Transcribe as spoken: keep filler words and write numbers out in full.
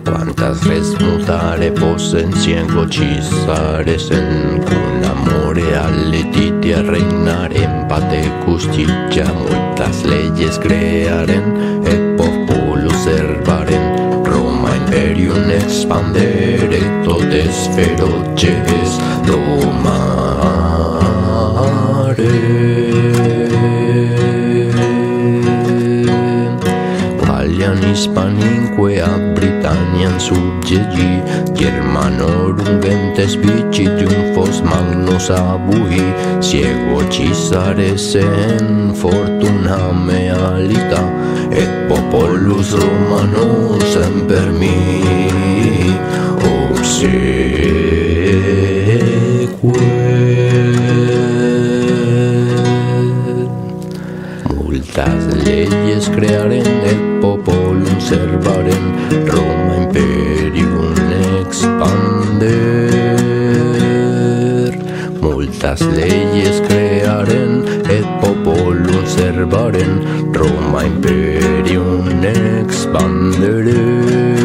Quantas res mutare possen ciengo cisares en cun amore alletitia reinaren pate custiccia multas leyes crearen e popolo servaren Roma imperium expandere totes feroces domare Qualian hispaninque a Britannian suggegi Germanorum gentes vici triumphos magnus abui Ciego cisares en fortuna mealita Et popolus Romanus semper mi obseque Multas leyes crearen et popolum servaren Roma imperium expander Multas leyes crearen et popolum servaren Roma imperium expander